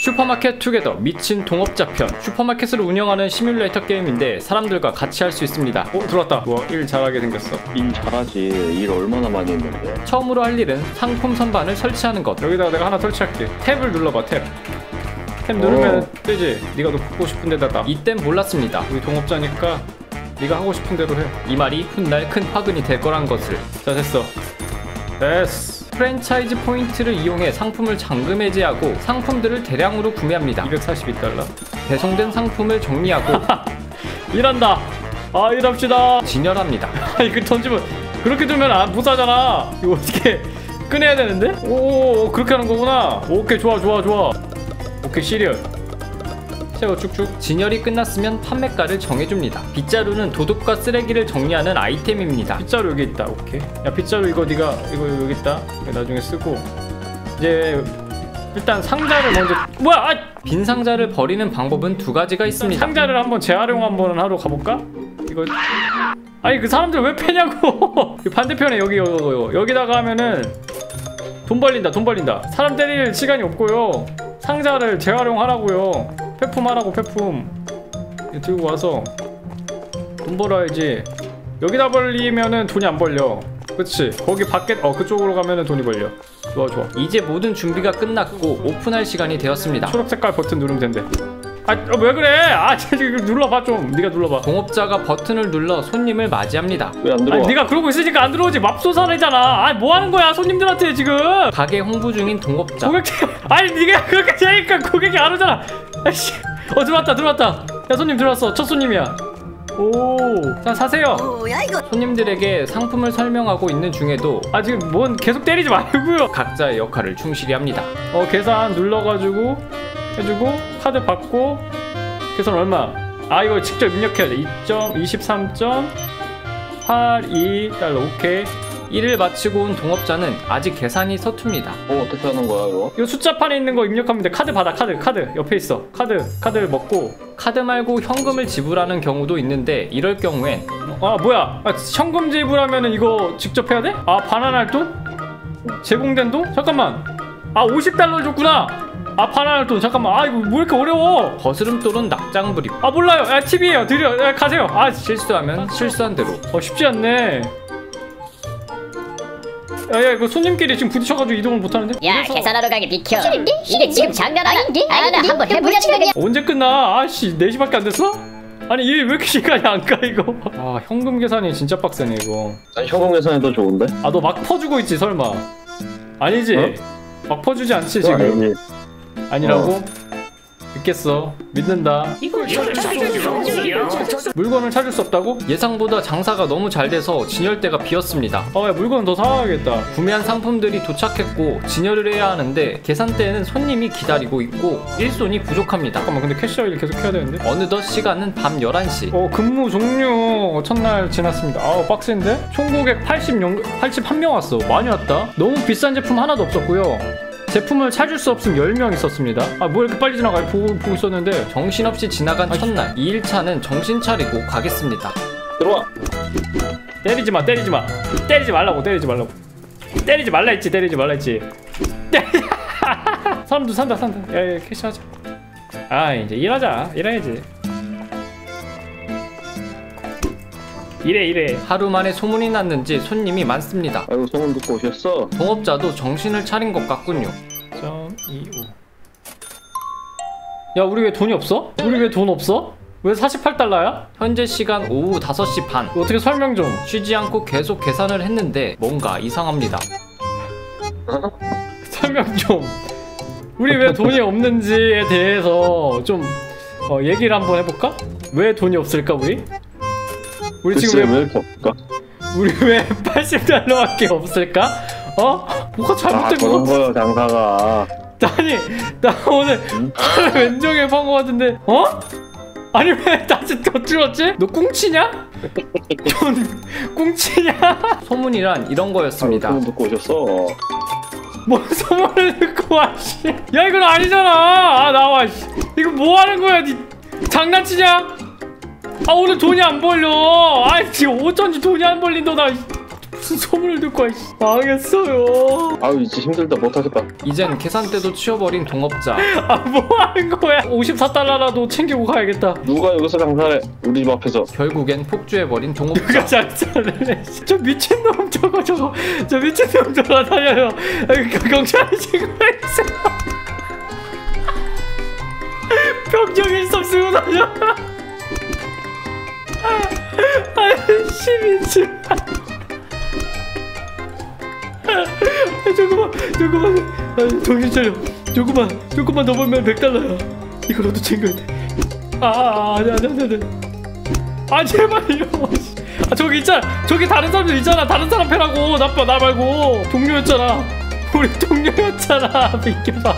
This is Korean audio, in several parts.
슈퍼마켓 투게더 미친 동업자 편. 슈퍼마켓을 운영하는 시뮬레이터 게임인데 사람들과 같이 할 수 있습니다. 들어왔다. 뭐 일 잘하게 생겼어. 일 잘하지. 일 얼마나 많이 했는데. 처음으로 할 일은 상품 선반을 설치하는 것. 여기다가 내가 하나 설치할게. 탭을 눌러봐. 탭 누르면 뜨지. 네가 놓고 싶은 데다가. 이땐 몰랐습니다. 우리 동업자니까 네가 하고 싶은 대로 해. 이 말이 훗날 큰 화근이 될 거란 것을. 자, 됐어. 프랜차이즈 포인트를 이용해 상품을 잠금 해제하고 상품들을 대량으로 구매합니다. 242달러. 배송된 상품을 정리하고 일한다. 일합시다. 진열합니다. 이거 던지면 그렇게 두면 못 사잖아. 이거 어떻게 꺼내야 되는데? 오, 그렇게 하는 거구나. 오케이, 좋아. 오케이, 시리얼. 새우 쭉쭉. 진열이 끝났으면 판매가를 정해줍니다. 빗자루는 도둑과 쓰레기를 정리하는 아이템입니다. 빗자루 여기 있다. 오케이. 야, 빗자루 이거 네가 이거 여기 있다. 나중에 쓰고. 이제 일단 상자를 먼저. 뭐야? 빈 상자를 버리는 방법은 두 가지가 있습니다. 상자를 한번 재활용 한번 하러 가볼까? 이거. 아니, 그 사람들 왜 패냐고. 반대편에 여기다가 하면은 돈 벌린다. 사람 때릴 시간이 없고요. 상자를 재활용하라고요. 폐품하라고. 폐품 들고 와서 돈 벌어야지. 여기다 벌리면은 돈이 안 벌려. 그치? 거기 밖에 그쪽으로 가면은 돈이 벌려. 좋아. 이제 모든 준비가 끝났고 오픈할 시간이 되었습니다. 초록색깔 버튼 누르면 된대. 왜 그래? 눌러봐 좀. 네가 눌러봐. 동업자가 버튼을 눌러 손님을 맞이합니다. 왜 안 들어와? 네가 그러고 있으니까 안 들어오지. 맙소사래잖아. 뭐 하는 거야 손님들한테 지금. 가게 홍보 중인 동업자. 네가 그렇게 하니까 고객이 안 오잖아. 들어왔다. 야, 손님 들어왔어. 첫 손님이야. 자, 사세요. 손님들에게 상품을 설명하고 있는 중에도 지금 뭔 계속 때리지 말고요. 각자의 역할을 충실히 합니다. 계산 눌러가지고 해주고 카드 받고. 계산 얼마? 이거 직접 입력해야 돼. 2.23.82달러. 오케이. 일을 마치고 온 동업자는 아직 계산이 서툽니다. 어떻게 하는 거야 이거? 이 숫자판에 있는 거 입력하면 돼. 카드 받아. 카드 옆에 있어. 카드를 먹고. 카드 말고 현금을 지불하는 경우도 있는데 이럴 경우엔 뭐야? 현금 지불하면은 이거 직접 해야 돼? 반환할 돈? 제공된 돈? 잠깐만. 50달러 줬구나. 반환할 돈. 잠깐만. 이거 뭐 이렇게 어려워? 거스름 또는 낙장 불입. 몰라요. 팁이에요. 드려. 가세요. 실수하면 실수한 대로. 쉽지 않네. 야, 이거 손님끼리 지금 부딪혀가지고 이동을 못하는데? 야, 계산하러 가게 비켜. 이게 지금 장난 아닌데? 한번 해보자는 거냐? 언제 끝나? 4시밖에 안 됐어? 일 왜 이렇게 시간이 안 가 이거? 현금 계산이 진짜 빡세네 이거. 현금 계산이 더 좋은데? 너 막 퍼주고 있지 설마? 아니지? 막 퍼주지 않지 지금? 아니라고? 믿겠어. 믿는다. 물건을 찾을 수 없다고? 예상보다 장사가 너무 잘 돼서 진열대가 비었습니다. 야, 물건 더 사와야겠다. 구매한 상품들이 도착했고 진열을 해야 하는데 계산대에는 손님이 기다리고 있고 일손이 부족합니다. 잠깐만, 근데 캐시어일 계속 해야 되는데? 어느덧 시간은 밤 11시. 근무 종료 첫날 지났습니다. 빡센데? 총 고객 81명 왔어. 많이 왔다. 너무 비싼 제품 하나도 없었고요. 제품을 찾을 수 없음 10명 있었습니다. 뭐 이렇게 빨리 지나가? 보고 있었는데. 정신없이 지나간 첫날 2일차는 정신 차리고 가겠습니다. 들어와. 때리지 말라고. 때리지 말라 했지. 사람도 산다. 야, 캐시하자. 이제 일해야지. 이래. 하루 만에 소문이 났는지 손님이 많습니다. 아이고, 소문 듣고 오셨어? 동업자도 정신을 차린 것 같군요. 0.25. 야, 우리 왜 돈이 없어? 왜 48달러야? 현재 시간 오후 5시 반. 어떻게 설명 좀. 쉬지 않고 계속 계산을 했는데 뭔가 이상합니다. 설명 좀. 우리 왜 돈이 없는지에 대해서 좀 얘기를 한번 해볼까? 왜 돈이 없을까 우리 지금 왜 이렇게 없을까? 우리 왜 80달러밖에 없을까? 뭐가 잘못된 그런 거요, 장사가. 나 오늘 하루 왼쪽에 판 거 같은데. 왜 다시 더 줄었지? 너 꿍치냐? 꿍치냐? 소문이란 이런 거였습니다. 소문 듣고 오셨어? 뭔 소문을 듣고 와, 씨. 야, 이건 아니잖아. 나와, 씨. 이거 뭐 하는 거야? 니 장난치냐? 오늘 돈이 안 벌려. 지금 어쩐지 돈이 안 벌린다. 나 무슨 소문을 듣고 망했어요. 아유 이제 힘들다 못하겠다. 이젠 계산대도 치워버린 동업자. 아 뭐하는 거야. 54달러라도 챙기고 가야겠다. 누가 여기서 장사해? 우리 집 앞에서. 결국엔 폭주해버린 동업자. 누가 장사를 저 미친놈 저거 저 미친놈 저거 달려요. 경찰이 지금 있어. 병정 일섭 쓰고 다녀. 아이씨 미친. 조금만 정신 차려. 조금만 더 벌면 100달러야 이거라도 챙겨야 돼. 아니 아 제발요. 아 저기 있잖아. 저기 다른 사람들 있잖아. 다른 사람 패라고. 나 말고 동료였잖아. 우리 동료였잖아. 비켜봐.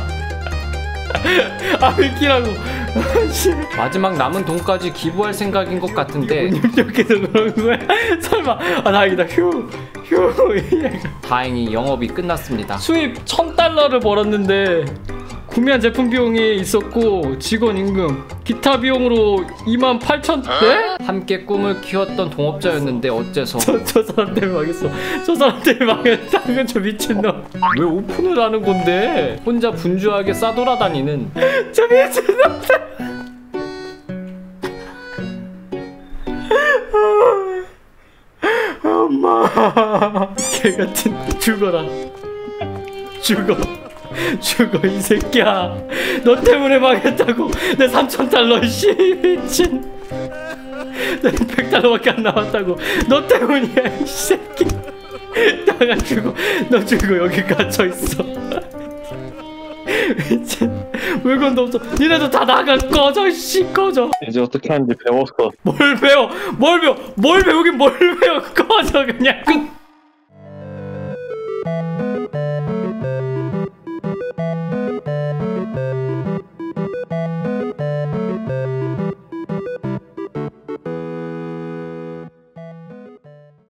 아 비키라고. 마지막 남은 돈까지 기부할 생각인 것 같은데 이렇게서 그런 거야? 설마. 아 다행이다. 휴. 다행히 영업이 끝났습니다. 수입 1000달러를 벌었는데 구매한 제품 비용이 있었고 직원 임금 기타 비용으로 28,000. 네? 함께 꿈을 키웠던 동업자였는데 어째서 저 사람 때문에 망했어. 저 사람 때문에 망했다는 저 미친놈. 왜 오픈을 하는 건데? 혼자 분주하게 싸돌아다니는 저 미친놈. 엄마 개같은. 죽어라. 죽어 이 새끼야. 너 때문에 망했다고. 내 3,000달러 씨 미친. 내 100달러밖에 안 남았다고. 너 때문이야 이 새끼. 나가 죽어. 너 죽어. 여기 갇혀있어. 미친. 물건도 없어. 니네도 다 나가. 꺼져 씨 꺼져. 이제 어떻게 하는지 배웠어. 뭘 배워. 뭘 배우긴 뭘 배워. 꺼져 그냥. 끝.